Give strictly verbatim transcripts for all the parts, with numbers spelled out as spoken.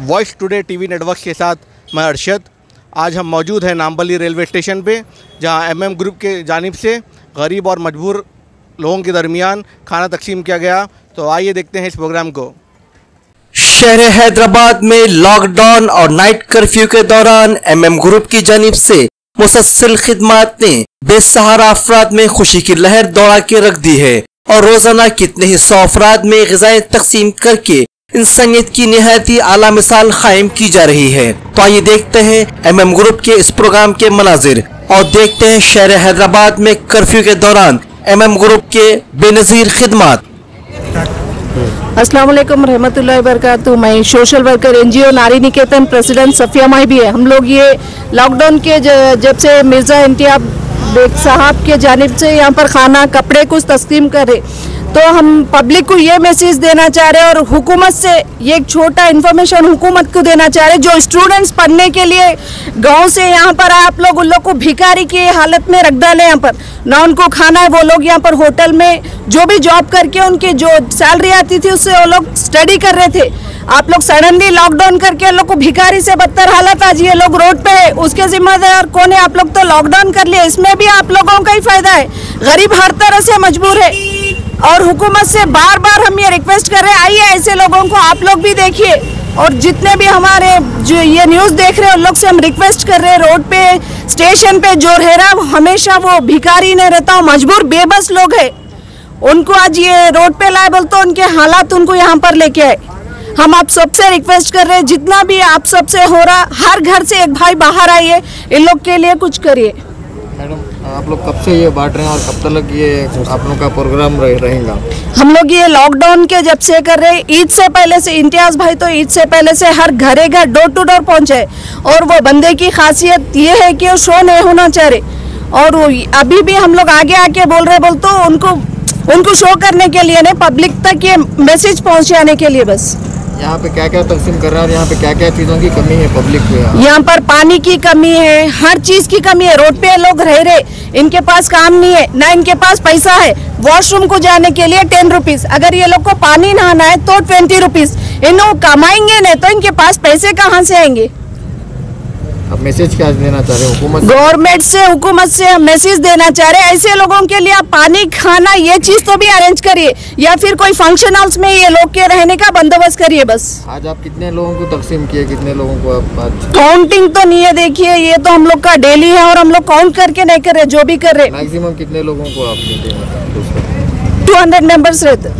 Voice today TV network के साथ मैं अरशद। आज हम मौजूद हैं नामपल्ली रेलवे स्टेशन पे, जहां एमएम ग्रुप के जानिब से गरीब और मजबूर लोगों के दरमियान खाना तकसीम किया गया। तो आइए देखते हैं इस प्रोग्राम को। शहर हैदराबाद में लॉकडाउन और नाइट कर्फ्यू के दौरान एमएम ग्रुप की जानिब से मुसलसल खिदमात ने बेसहारा अफराद में खुशी की लहर दौड़ा के रख दी है और रोजाना कितने ही सौ अफराद में ग़िज़ाएं तकसीम करके इंसानियत की निहायती आला मिसाल कायम की जा रही है। तो आइए देखते हैं एमएम ग्रुप के इस प्रोग्राम के मनाजिर और देखते हैं शहर हैदराबाद में कर्फ्यू के दौरान एमएम ग्रुप के बेनज़ीर खिदमात। अस्सलाम वालेकुम रहमतुल्लाहि बरकातहू। मैं सोशल वर्कर एनजीओ नारी निकेतन प्रेसिडेंट सफिया माई भी है। हम लोग ये लॉकडाउन के जब से मिर्ज़ा इम्तियाज़ बेग साहब के जानिब से यहाँ पर खाना कपड़े कुछ तस्लीम कर रहे, तो हम पब्लिक को ये मैसेज देना चाह रहे हैं और हुकूमत से ये एक छोटा इन्फॉर्मेशन हुकूमत को देना चाह रहे हैं। जो स्टूडेंट्स पढ़ने के लिए गांव से यहाँ पर आए, आप लोग उन लोग को भिखारी की हालत में रख डाले। यहाँ पर ना उनको खाना है, वो लोग यहाँ पर होटल में जो भी जॉब करके उनकी जो सैलरी आती थी उससे वो लोग स्टडी कर रहे थे। आप लोग सडनली लॉकडाउन करके लोग को भिखारी से बदतर हालत, आज ये लोग रोड पे है, उसके जिम्मेदार कौन है? आप लोग तो लॉकडाउन कर लिए, इसमें भी आप लोगों का ही फायदा है। गरीब हर तरह से मजबूर है और हुकूमत से बार बार हम ये रिक्वेस्ट कर रहे हैं, आइए ऐसे लोगों को आप लोग भी देखिए। और जितने भी हमारे जो ये न्यूज़ देख रहे हैं उन लोग से हम रिक्वेस्ट कर रहे हैं, रोड पे स्टेशन पे जो रह रहा हमेशा वो भिखारी नहीं रहता, वो मजबूर बेबस लोग है, उनको आज ये रोड पे लाए बोल तो उनके हालात उनको यहाँ पर लेके आए। हम आप सबसे रिक्वेस्ट कर रहे हैं, जितना भी आप सबसे हो रहा, हर घर से एक भाई बाहर आइए, इन लोग के लिए कुछ करिए। मैडम, आप लोग कब से ये बांट रहे हैं और कब तक ये आप लोगों का प्रोग्राम रहेगा? हम लोग ये लॉकडाउन के जब से कर रहे हैं, ईद से पहले से इम्तियाज़ भाई तो ईद से पहले से हर घरे घर डोर टू डोर पहुंचे। और वो बंदे की खासियत ये है कि वो शो नहीं होना चाह रहे, और वो अभी भी हम लोग आगे आके बोल रहे बोल तो उनको उनको शो करने के लिए नहीं, पब्लिक तक ये मैसेज पहुँचाने के लिए बस। यहाँ पे क्या क्या तकसीम कर रहा है और यहाँ पे क्या क्या चीज़ों की कमी है पब्लिक को? यहाँ यहाँ पर पानी की कमी है, हर चीज़ की कमी है। रोड पे लोग रह रहे, इनके पास काम नहीं है, ना इनके पास पैसा है। वॉशरूम को जाने के लिए टेन रुपीज़, अगर ये लोग को पानी नहाना है तो ट्वेंटी रुपीज़। इन लोग कमाएंगे नहीं तो इनके पास पैसे कहाँ से आएंगे? अब मैसेज क्या देना चाह रहे हैं हुकूमत? गवर्नमेंट से हुकूमत से हम मैसेज देना चाह रहे हैं, ऐसे लोगों के लिए आप पानी खाना ये चीज़ तो भी अरेंज करिए, या फिर कोई फंक्शन हाउस में ये लोग के रहने का बंदोबस्त करिए बस। आज आप कितने लोगों को तकसीम किए, कितने लोगों को आप आज? काउंटिंग तो नहीं है, देखिए ये तो हम लोग का डेली है और हम लोग काउंट करके नहीं कर रहे, जो भी कर रहे। मैक्सिमम कितने लोगों को आपने दिया? टू हंड्रेड मेंबर्स रहते।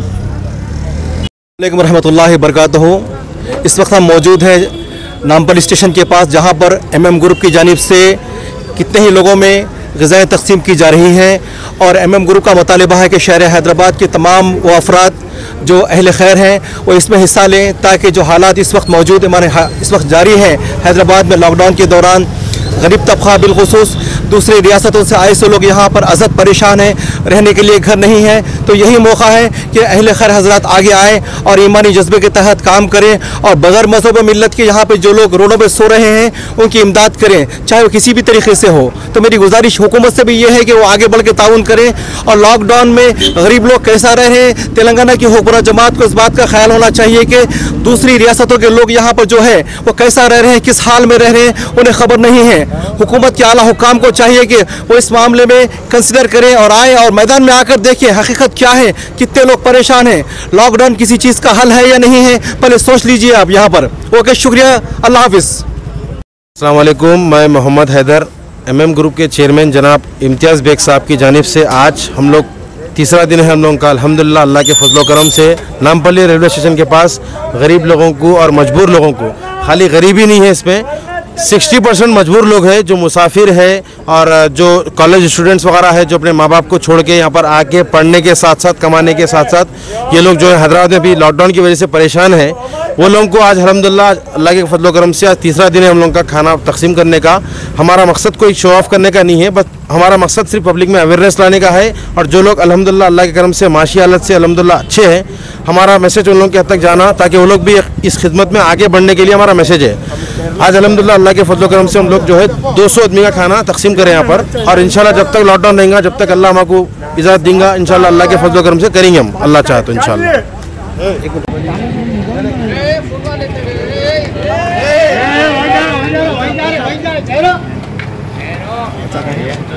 वालेकुम रहमतुल्लाहि बरकातहू। इस वक्त हम मौजूद हैं नामपल्ली स्टेशन के पास, जहां पर एमएम ग्रुप की जानिब से कितने ही लोगों में ग़िज़ाएं तकसीम की जा रही हैं। और एमएम ग्रुप का मुतालिबा है कि शहर हैदराबाद के तमाम वो अफराद जो अहल खैर हैं वो इसमें हिस्सा लें, ताकि जो हालात इस वक्त मौजूद हमारे इस वक्त जारी हैं हैदराबाद में लॉकडाउन के दौरान, गरीब तबका बिलखुसूस दूसरी रियासतों से आए से लोग यहाँ पर अज़द परेशान हैं, रहने के लिए घर नहीं है। तो यही मौका है कि अहले खैर हज़रात आगे आएँ और ईमानी जज्बे के तहत काम करें और बग़ैर मज़हब व मिल्लत के यहाँ पे जो लोग रोडों पे सो रहे हैं उनकी इमदाद करें, चाहे वो किसी भी तरीके से हो। तो मेरी गुजारिश हुकूमत से भी ये है कि वो आगे बढ़ के ताउन करें। और लॉकडाउन में गरीब लोग कैसा रह रहे हैं, तेलंगाना की हुकूमत जमात को इस बात का ख्याल होना चाहिए कि दूसरी रियासतों के लोग यहाँ पर जो है वो कैसा रह रहे हैं, किस हाल में रह रहे हैं, उन्हें खबर नहीं है। हुकूमत के आला हुकाम को चाहिए कि वो इस मामले में कंसिडर करें और आए और मैदान में आकर देखें हकीकत क्या है, कितने लोग परेशान हैं, लॉकडाउन किसी चीज़ का हल है या नहीं है, पहले सोच लीजिए आप यहाँ पर। ओके, शुक्रिया, अल्लाह हाफिज़। अस्सलाम वालेकुम, मैं मोहम्मद हैदर एमएम ग्रुप के चेयरमैन जनाब इम्तियाज़ बेग साहब की जानिब से आज हम लोग तीसरा दिन है हम लोगों का अल्हम्दुलिल्लाह अल्लाह के फजलो करम से नामपल्ली रेलवे स्टेशन के पास गरीब लोगों को और मजबूर लोगों को, खाली गरीबी नहीं है इसमें, साठ परसेंट मजबूर लोग हैं जो मुसाफिर है और जो कॉलेज स्टूडेंट्स वगैरह है जो अपने माँ बाप को छोड़ के यहाँ पर आके पढ़ने के साथ साथ कमाने के साथ साथ ये लोग जो है हैदराबाद में भी लॉकडाउन की वजह से परेशान है, वो लोगों को आज अल्हम्दुलिल्लाह अल्लाह के फजलो करम से आज तीसरा दिन है हम लोगों का खाना तकसीम करने का। हमारा मकसद कोई शो ऑफ करने का नहीं है, बस हमारा मकसद सिर्फ पब्लिक में अवेयरनेस लाने का है। और जो लोग अल्हम्दुलिल्लाह अल्लाह के करम से माशी हालत से अल्हम्दुलिल्लाह अच्छे हैं, हमारा मैसेज उन लोगों के हद तक जाना ताकि वो लोग भी इस खिदमत में आगे बढ़ने के लिए हमारा मैसेज है। आज अल्हम्दुलिल्लाह अल्लाह के फजलो करम से हम लोग जो है दो सौ आदमी का खाना तकसीम करें यहाँ पर, और इंशाल्लाह जब तक लॉकडाउन रहेगा, जब तक अल्लाह हमको इजाज़त देगा, इंशाल्लाह अल्लाह के फजलो करम से करेंगे हम, अल्लाह चाहे तो इंशाल्लाह।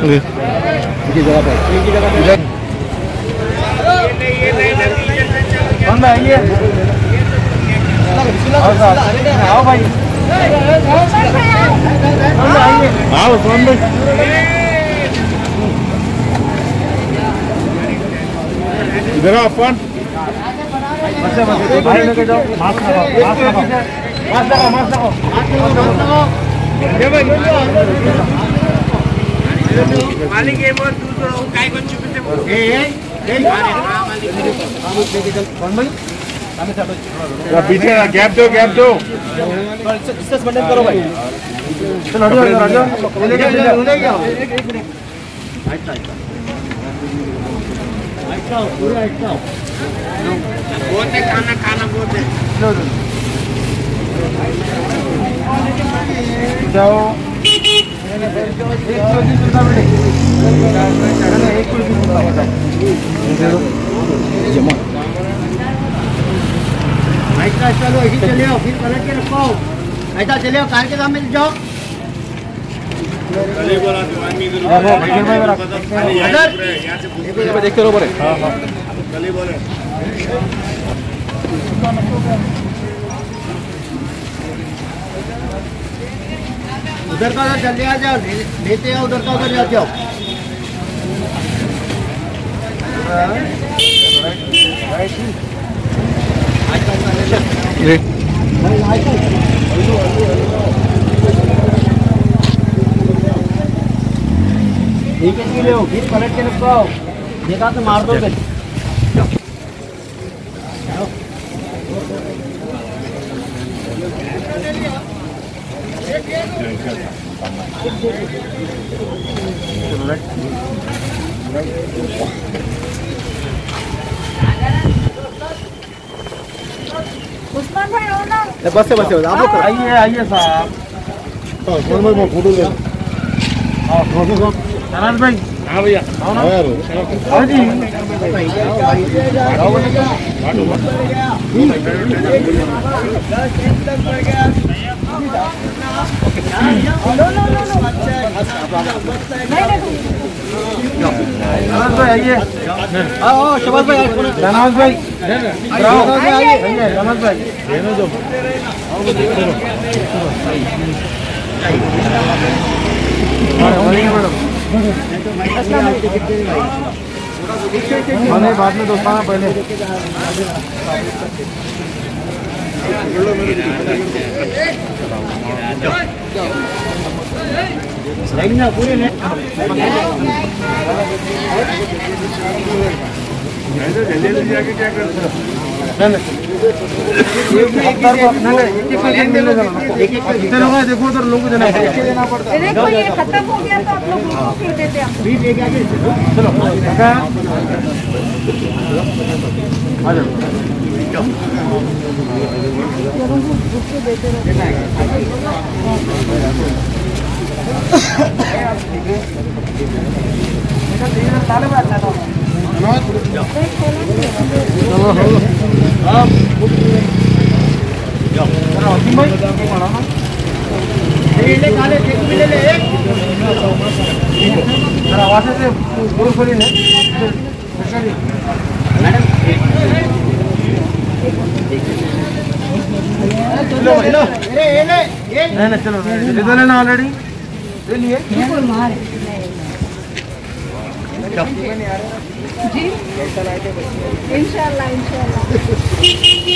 इनकी जगह पर इनकी जगह पे आओ भाई आओ इधर आओ अपन भाई लेके जाओ मास्क लगाओ मास्क लगाओ मास्क लगाओ मास्क लगाओ ये भाई मालिक ये बोल तू तो काय को चुपते ए ए मालिक लेके चल कौन भाई सामने चलो पीछे गैप दो गैप दो डिस्टेंस मेंटेन करो भाई चलो हटो हटो लेके जाओ लेके जाओ एक एक मिनट आइटा आइटा आइटा पूरा आइटा बहुत है खाना खाना बहुत है जाओ ऐसा चलो ऐसे चले आओ फिर पलट के रखो ऐसा चले आओ कार के सामने जाओ देखते रहो बड़े उधर का उधर जल्दी आ जाओ लेते आओ उधर का उधर जाते आओ ठीक है ले फिर पलट के रखो देखा तो मार दो उस्मान भाई हो ना बस से बस से आप लोग आइए आइए साहब तो फोन में फोटो ले हां फोटो नारायण भाई हां भैया आओ ना आओ जी आओ नो नो नो नो नहीं नहीं नारायण भाई आइए आओ शबाज भाई नारायण भाई आइए नारायण भाई देना दो मैडम बाद में दोस्ताना पहले ना पूरे ने जल्दी जल्दी आके क्या कर देखो उधर लोगों को देना पड़ता है देखो ये खत्म हो गया तो आप लोग फिर देते हैं बीच लेके आगे चलो आ जाओ आवाज से बोल खोली है चलो चलो इधर लेना ऑलरेडी ले लिए जी इंशाल्लाह इंशाल्लाह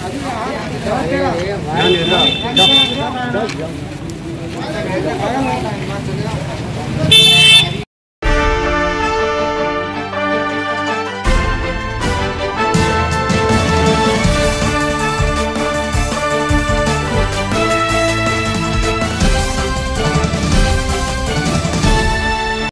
एक